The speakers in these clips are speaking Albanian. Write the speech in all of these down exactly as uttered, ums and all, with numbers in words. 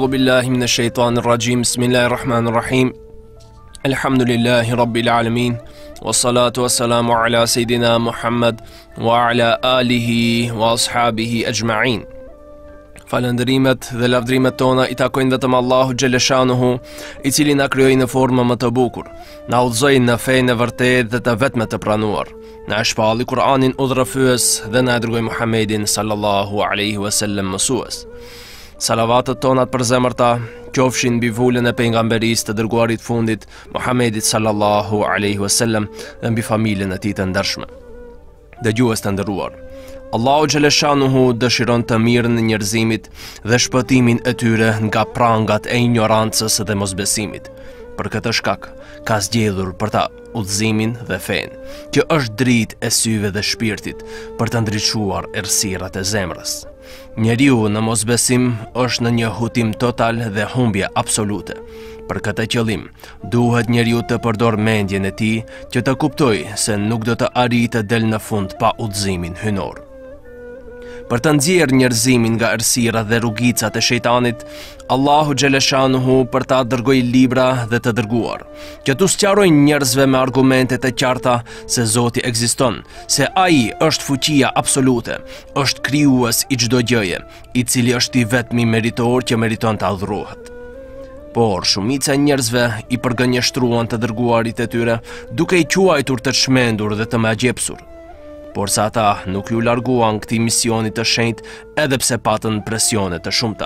A'udhu billahi minash shaitanir rajim. Bismillahir rahmanir rahim. Alhamdulillahi rabbil alamin. Wassalatu wassalamu ala sayidina Muhammad wa ala alihi wa ashabihi ajma'in. Falëndërimet dhe lavdrimet tona i takojnë vetëm Allahu xhaleshanuhu, i cili na krijoi në formë më të bukur, na udhëzoi në fenë e vërtetë dhe të vetme të pranuar, na shpalli Kur'anin udhërrëfyes dhe na dërgoi Muhammedin sallallahu alaihi wasallam mësues. Salavatet tona të përzemërta qofshin mbi vulën e pejgamberisë të dërguarit fundit Muhammedit sallallahu alaihi wasallam dhe mbi familjen e tij të ndershme. Dëgjues të nderuar, Allahu xhaleshanuhu dëshiron të mirën e njerëzimit dhe shpëtimin e tyre nga prangat e ignorancës dhe mosbesimit. Për këtë shkak ka zgjedhur për ta udhëzimin dhe fenë, që është dritë e syve dhe shpirtit për të ndriçuar errësirat e zemrës. Njeriu në mosbesim është në një hutim total dhe humbje absolute. Për këtë qëllim, duhet njeriu të përdor mendjen e tij që të kuptojë se nuk do të arrijë të del në fund pa udhëzimin hynor. Për të nxjerrë njerëzimin nga errësirat dhe rrugicat e shejtanit, Allahu xhaleshanuhu për ta dërgoi libra dhe të dërguar, që t'u sqarojnë njerëzve me argumente të qarta se Zoti ekziston, se Ai është fuqia absolute, është krijues i çdo gjëje, i cili është i vetmi meritor që meriton të adhurohet. Por shumica e njerëzve i përgënjeshtruan të dërguarit e tyre, duke i quajtur të çmendur dhe të magjepsur. Por sa ata nuk ju larguan këtij misioni të shenjtë edhe pse patën presione të shumta.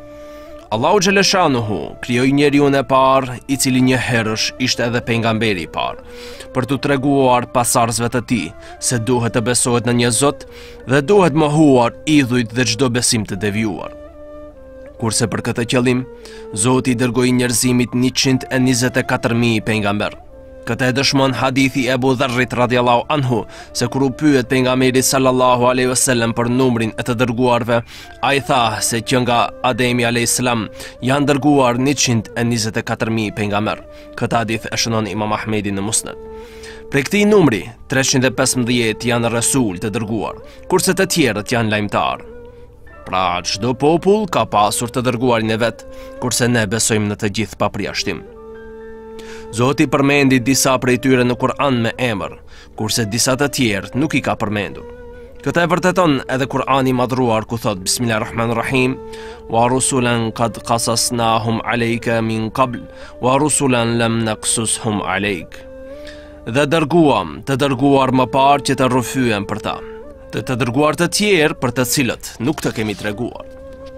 Allahu xhaleshanuhu krijoi njeriun e parë, i cili një herësh ishte edhe pejgamberi i parë, për t'u treguar pasardhësve të tij se duhet të besohet në një Zot dhe duhet mohuar idhujt dhe çdo besim të devijuar. Kurse për këtë qëllim, Zoti i dërgoi njerëzimit njëqind e njëzet e katër mijë pejgamber. Këtë e dëshmon hadithi e Abu Dharrit radiallahu anhu, se kur u pyet pejgamberi sallallahu alaihi wasallam për numrin e të dërguarve, ai tha se që nga Ademi alayhis salam janë dërguar njëqind e njëzet e katër mijë pejgamber. Këtë hadith e shënon Imam Ahmedi në Musnad. Prej këtij numri, treqind e pesëmbëdhjetë janë rasul të dërguar, kurse të tjerët janë lajmtar. Pra, çdo popull ka pasur të dërguarin e vet, kurse ne besojmë në të gjithë pa përjashtim. Zoti përmendi disa prej tyre në Kur'an me emër, kurse disa të tjerë nuk i ka përmendur. Këtë e vërteton edhe Kur'ani madhruar ku thot Bismillahirrahmanirrahim, wa rusulan qad qasasnahum alayka min qabl wa rusulan lam naqsushum alayk. Dhe dërguam të dërguar më parë që të rrëfyen për ta, të të dërguar të tjerë për të cilët nuk të kemi treguar.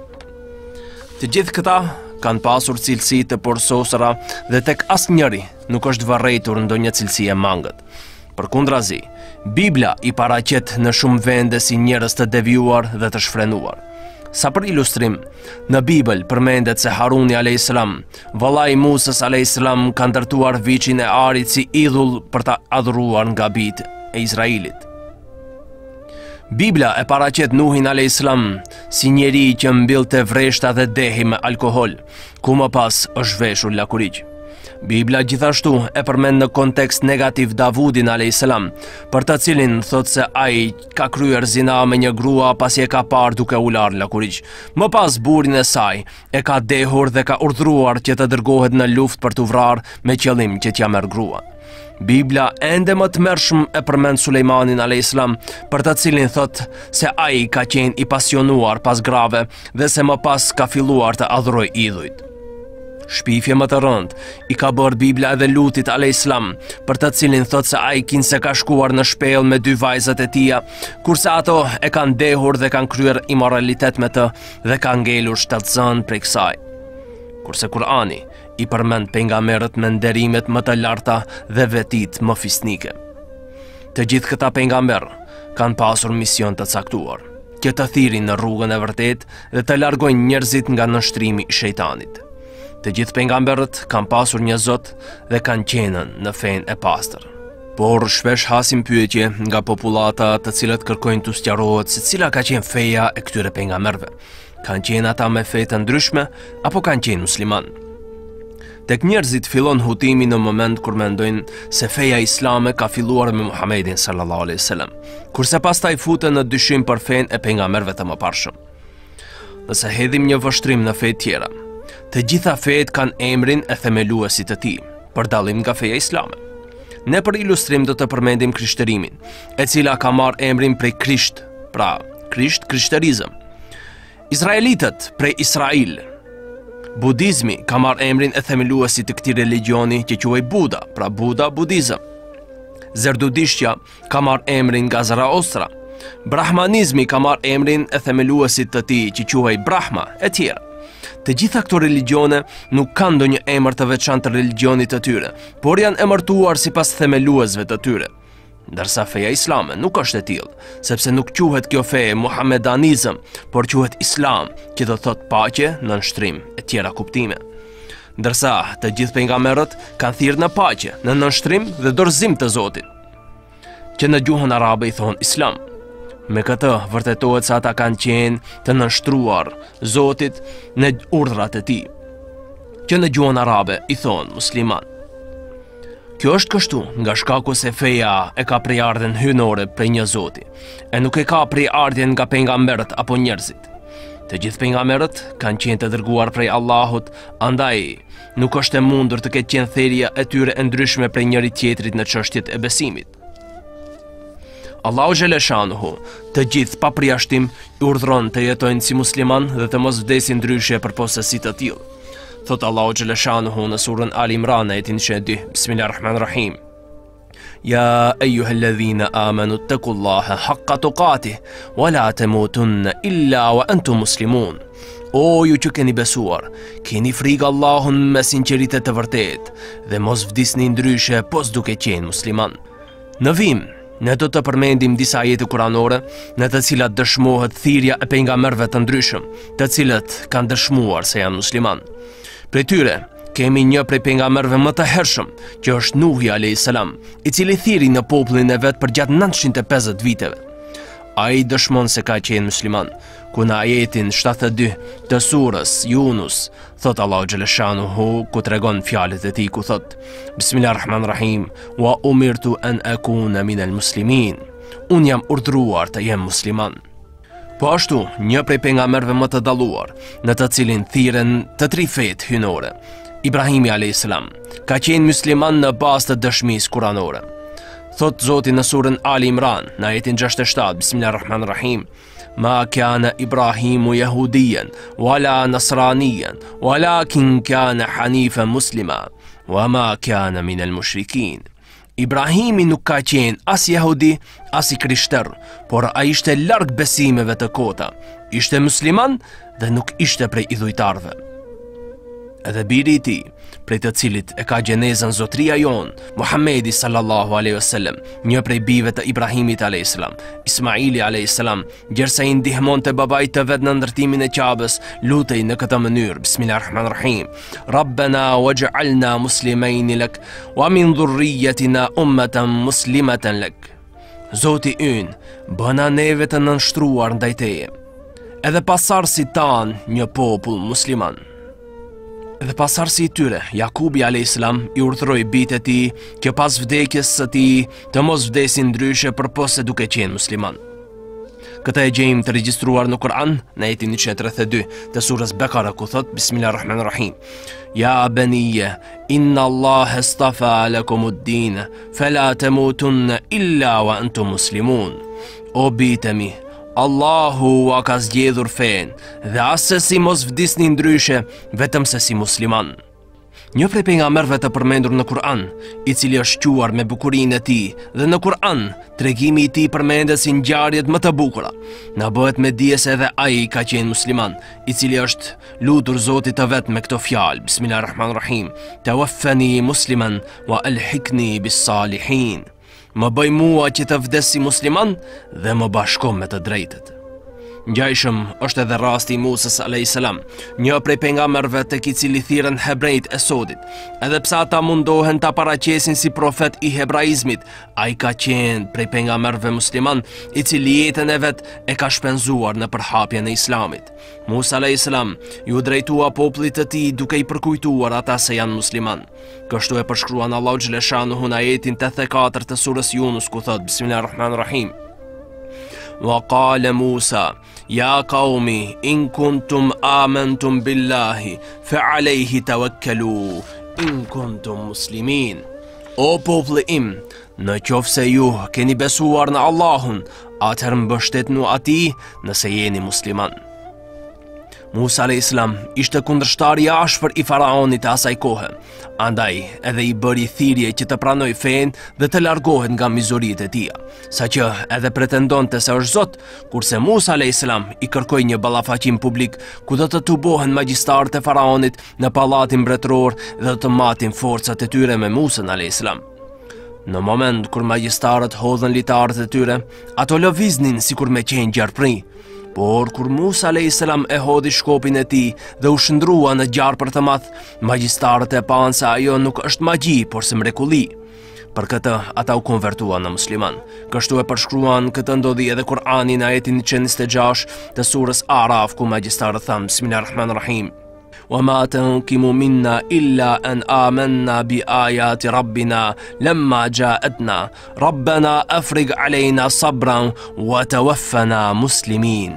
Të gjithë këta kanë pasur cilësi të përsosura dhe tek asnjëri nuk është varrëtur ndonjë cilësi e mangët. Përkundrazi, Bibla i paraqet në shumë vende si njerëz të devijuar dhe të shfrenuar. Sa për ilustrim, në Bibël përmendet se Haruni alayhis salam, vallai Musës alayhis salam, ka ndërtuar viçin e Arit si idhull për ta adhuruar nga bijtë e Izraelit. Bibla e paraqet Nuhin alayhis salam si njeri që mbillte vreshta dhe dehi me alkohol, ku më pas është veshur lakurigj. Bibla gjithashtu e përmend në kontekst negativ Davudin alayhis salam, për të cilin thot se ai ka kryer zina me një grua pasi e ka parë duke u larë lakurigj. Më pas burrin e saj e ka dehur dhe ka urdhëruar që të dërgohet në luftë për t'u vrarë me qëllim që t'ja merr gruan. Bibla ende më të mërshëm e përmend Sulejmanin alayhis salam, për të cilin thot se ai ka qenë i pasionuar pas grave dhe se më pas ka filluar të adhuroj idhujt. Shpifje më të rëndë i ka bërë Bibla edhe Lutit alayhis salam, për të cilin thot se ai kinse ka shkuar në shpellë me dy vajzat e tija, kurse ato e kanë dehur dhe kanë kryer imoralitet me të dhe kanë ngelur shtatzën prej kësaj. Kurse Kur'ani i përmend pejgamberët me nderimet më të larta dhe vetit më fisnike. Të gjithë këta pejgamber kanë pasur mision të caktuar, që të thirrin në rrugën e vërtetë dhe të largojnë njerëzit nga nënshtrimi i shejtanit. Të gjithë pejgamberët kanë pasur një Zot dhe kanë qenën në fenë e pastër. Por shpesh hasim pyetje nga popullata të cilët kërkojnë të sqarohet se cila ka qenë feja e këtyre pejgamberëve. Kanë qenë ata me fe të ndryshme apo kanë qenë musliman? Tek njerëzit fillon hutimi në moment kur mendojnë se feja islame ka filluar me Muhammedin sallallahu alaihi wasallam, kurse pastaj futen në dyshim për fenë e pejgamberëve të mëparshëm. Nëse hedhim një vështrim në fe tjera, Të gjitha fejet kanë emrin e themeluesit të tij, për dallim nga feja islame. Ne për ilustrim do të përmendim krishtërimin, e cila ka marrë emrin prej Krisht, pra Krisht, krishterizëm. Izraelitët prej Israil. Budizmi ka marrë emrin e themeluesit të këtij religioni që quhej Buda, pra Buda, budizëm. Zerdudishtja ka marrë emrin nga Zaraostra. Brahmanizmi ka marrë emrin e themeluesit të tij që quhej Brahma, e tjera. Të gjitha këto religione nuk kanë ndonjë emër të veçantë të religionit të tyre, por janë emërtuar sipas themeluesve të tyre. Ndërsa feja islame nuk është e tillë, sepse nuk quhet kjo fe muhamedanizëm, por quhet islam, që do thot paqe, nënshtrim e tjera kuptime. Ndërsa të gjithë pejgamberët kanë thirrë në paqe, në nënshtrim dhe dorëzim të Zotit, që në gjuhën arabe i thon islam. Me këtë vërtetohet se ata kanë qenë të nënshtruar Zotit në urdhrat e tij, që në gjuhën arabe i thon musliman. Kjo është kështu nga shkaku se feja e ka prejardhjen hyjnore prej një Zoti, e nuk e ka prejardhjen nga pejgamberët apo njerëzit. Të gjithë pejgamberët kanë qenë të dërguar prej Allahut, andaj nuk është e mundur të ketë qenë thelja e tyre e ndryshme prej njëri tjetrit në çështjet e besimit. Allahu xhaleshanuhu të gjithë pa përjashtim i urdhron të jetojnë si musliman dhe të mos vdesin ndryshe për posesi të tillë. Thot Allahu xhaleshanuhu në surën Al Imran ajetin dy, Bismillahirrahmanirrahim. Ya ayyuhalladhina amanu taqullaha haqqa tuqatih wa la tamutunna illa wa antum muslimun. O ju që keni besuar, keni frikë Allahun me sinqeritet të vërtetë dhe mos vdisni ndryshe pos duke qenë musliman. Në vim ne do të përmendim disa ajete kuranore në të cilat dëshmohet thirrja e pejgamberëve të ndryshëm, të cilët kanë dëshmuar se janë musliman. Prej tyre kemi një prej pejgamberëve më të hershëm, që është Nuhi alayhis salam, i cili thiri në popullin e vet për gjatë nëntëqind e pesëdhjetë viteve. Ai dëshmon se ka qenë musliman, ku në ajetin shtatëdhjetë e dy të surës Yunus thot Allahu xhaleshanuhu ku tregon fjalët e tij ku thot Bismillahirrahmanirrahim wa umirtu an akuna min almuslimin. Un jam urdhëruar të jem musliman. Po ashtu, një prej pejgamberëve më të dalluar, në të cilin thirren të tri fetë hyjnore, Ibrahimi alayhis salam, ka qenë musliman në bazë të dëshmisë kuranore. Thot Zoti në surën Ali Imran, në ajetin gjashtëdhjetë e shtatë, Bismillahirrahmanirrahim. Ma kana Ibrahimu yahudiyan wala nasraniyan walakin kana hanifan muslima wa ma kana min al-mushrikin. Ibrahimi nuk ka qenë as jehudi, as i krishter, por ai ishte larg besimeve të kota, ishte musliman dhe nuk ishte prej idhujtarve. Edhe biri i tij, prej të cilit e ka gjenezën zotria jon, Muhamedi sallallahu alaihi wasallam, një prej bijve të Ibrahimit alayhis salam, Ismaili alayhis salam, gjersa i ndihmonte babait të vet në ndërtimin e Ka'bës, lutej në këtë mënyrë, Bismillahirrahmanirrahim. Rabbana waj'alna muslimain lak wa min dhurriyyatina ummatan muslimatan lak. Zoti ynë, bëna neve të nënshtruar ndaj teje, edhe pasardhësit tan një popull musliman. Dhe pasardhësi i tyre, Jakubi alayhis salam, i urdhëroi bijtë e tij që pas vdekjes së tij të mos vdesin ndryshe përpos se duke qenë musliman. Këtë e gjejmë të regjistruar në Kur'an, në ajetin njëqind e tridhjetë e dy të surës Bekara ku thot Bismillahirrahmanirrahim. Ya baniyya inna Allaha istafa lakumud-din fala tamutunna illa wa antum muslimun. O bijtë mi, Allahu a ka zgjedhur fen dhe asë si mos vdisni ndryshe vetëm se si musliman. Një prej pejgamberëve të përmendur në Kur'an, i cili është quar me bukurinë e tij, dhe në Kur'an tregimi i tij përmendet si ngjarjet më të bukura. Na bëhet me dije se edhe ai ka qenë musliman, i cili është lutur Zotit të vet me këto fjalë, Bismillahirrahmanirrahim, tawaffani musliman wa alhiqni bis salihin. Më bëj mua që të vdes si musliman dhe më bashko me të drejtët. Ngjajshëm është edhe rasti i Musës alayhis salam, një prej pejgamberëve tek i cili thirren hebrejt e sodit. Edhe pse ata mundohen ta paraqesin si profet i hebraizmit, ai ka qenë prej pejgamberëve musliman, i cili jetën e vet e ka shpenzuar në përhapjen e islamit. Musa alayhis salam ju drejtua popullit të tij duke i përkujtuar ata se janë musliman. Kështu e përshkruan Allahu xhaleshanuhu në ajetin tetëdhjetë e katër të surës Yunus ku thot Bismillahirrahmanirrahim. وقال موسى يا قوم إن كنتم آمنتم بالله فعليه توكلوا إن كنتم مسلمين. O populli im, në qoftë se ju keni besuar në Allahun, atëherë mbështetnu atij nëse jeni musliman. Musa alayhis salam ishte kundërshtar i ashpër i faraonit e asaj kohe, andaj edhe i bëri thirrje që të pranoj fen dhe të largohet nga mizoritë e tij, saqë edhe pretendonte se është Zot, kurse Musa alayhis salam i kërkoi një ballafaqim publik ku do të tubohen magjistarët e faraonit në pallatin mbretëror dhe të matin forcat e tyre me Musa alayhis salam. Në moment kur magjistarët hodhën litarët e tyre, ato lëviznin sikur me qenë gjarpri. Por kur Musa alayhis salam e hodhi shkopin e tij dhe u shndrua në gjarë për të madh, magjistarët e panë se ajo nuk është magji, por se mrekulli. Për këtë ata u konvertuan në musliman. Kështu e përshkruan këtë ndodhi edhe Kur'ani në ajetin njëzet e gjashtë të surës Araf, ku magjistarët thanë Bismillahirrahmanirrahim: وما تنقم منا إلا أن آمنا بآيات ربنا لما جاءتنا ربنا أفرغ علينا صبرا وتوفنا مسلمين.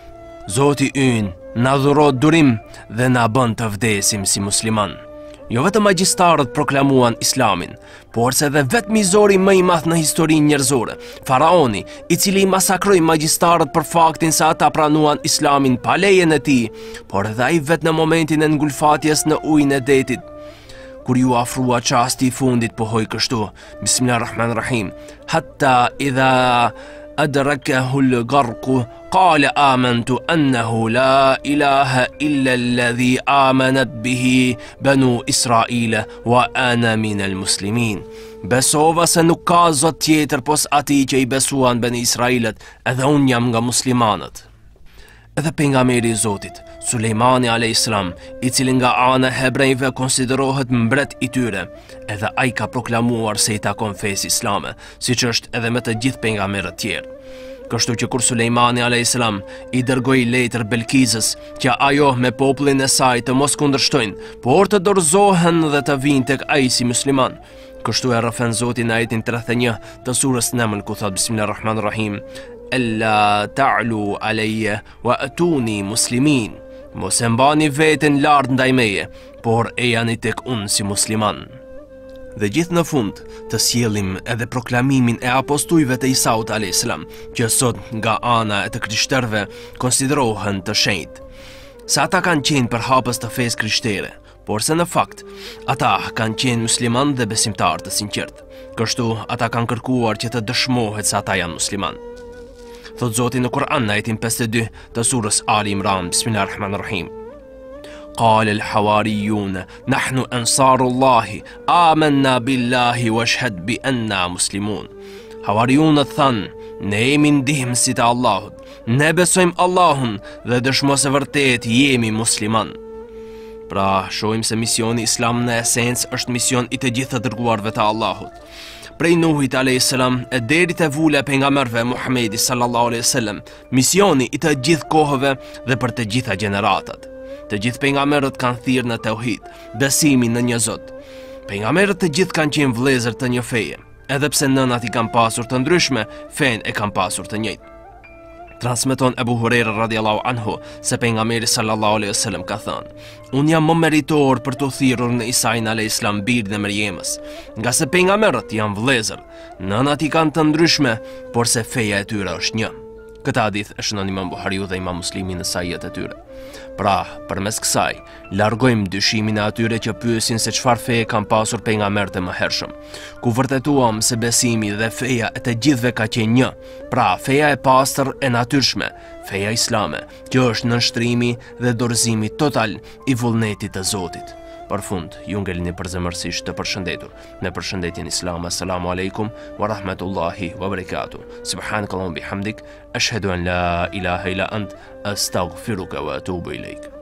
Zoti ynë na dhuroi durim dhe na bën të vdesim si musliman. Jo vetëm magjistarët proklamuan islamin, por se dhe vetë mizori më i madh në historinë njerëzore, faraoni, i cili i masakroi magjistarët për faktin se ata pranuan islamin pa lejen e tij, por edhe ai vetë në momentin e ngulfatjes në ujin e detit. Kur ju afrua çasti i fundit, pohoi kështu: Bismillahirrahmanirrahim, hatta idha adrakahu al-gharq قال آمنت أنه لا إله إلا الذي آمنت به بنو إسرائيل وأنا من المسلمين. Besova se nuk ka zot tjetër pos atij që i besuan Beni Israilet, edhe unë jam nga muslimanët. Edhe pejgamberi i Zotit, Sulejmani alayhis salam, i cili nga ana e hebrejve konsiderohet mbret i tyre, edhe ai ka proklamuar se i takon fesë islame, siç është edhe me të gjithë pejgamberët tjerë. Kështu që kur Sulejmani alayhis salam i dërgoi letër Belkisës që ajo me popullin e saj të mos kundërshtojnë, por të dorëzohen dhe të vinë tek ai si musliman. Kështu e rrëfen Zoti në ajetin tridhjet e një të surës Naml, ku thot Bismillahirrahmanirrahim: Alla ta'lu alayya wa atuni muslimin. Mos e mbani veten lart ndaj meje, por e jani tek unë si musliman. Dhe gjithë në fund të sjellim edhe proklamimin e apostujve të Isaut alayhis salam, që sot nga ana e të krishterëve konsiderohen të shenjtë. Se ata kanë qenë përhapës të fesë krishtere, por se në fakt ata kanë qenë musliman dhe besimtar të sinqert. Kështu ata kanë kërkuar që të dëshmohet se ata janë musliman. Thot Zoti në Kur'an në ajetin pesëdhjetë e dy të surës Ali Imran: Bismillahirrahmanirrahim. قال الحواريون نحن أنصار الله آمنا بالله واشهد بأننا مسلمون. Havariunët thanë: ne jemi ndihmësit e Allahut, ne besojmë Allahun dhe dëshmojmë se vërtet jemi musliman. Pra, shohim se misioni islam në esencë është mision i të gjithë të dërguarve të Allahut. Prej Nuhit alayhis salam e deri te vula e pejgamberëve Muhamedi sallallahu alaihi wasallam, misioni i të gjithë kohëve dhe për të gjitha gjeneratat. Të gjithë pejgamberët kanë thirrë në tauhid, besimin në një Zot. Pejgamberët të gjithë kanë qenë vëllezër të një feje, edhe pse nënat i kanë pasur të ndryshme, fen e kanë pasur të njëjtë. Transmeton Ebu Huraira radiallahu anhu se pejgamberi sallallahu alaihi wasallam ka thënë: unë jam më meritor për të thirrur në Isain alayhis salam birin e Mërjemës, nga se pejgamberët janë vëllezër, nënat i kanë të ndryshme, por se feja e tyre është një. Këtë hadith e shënon Imam Buhariu dhe Imam Muslimi në sahihet e tyre. Pra, përmes kësaj, largojmë dyshimin e atyre që pyesin se çfarë feje kanë pasur pejgamberët e mëhershëm, ku vërtetuam se besimi dhe feja e të gjithëve ka qenë një. Pra, feja e pastër e natyrshme, feja islame, që është nënshtrimi dhe dorëzimi total i vullnetit të Zotit. Për fund, ju ngelni përzemërsisht të përshëndetur në përshëndetjen islame. Assalamu alaikum wa rahmatullahi wa barakatuh. Subhanakallahumma bihamdik, ashhadu an la ilaha illa ant, astaghfiruka wa atubu ilaik.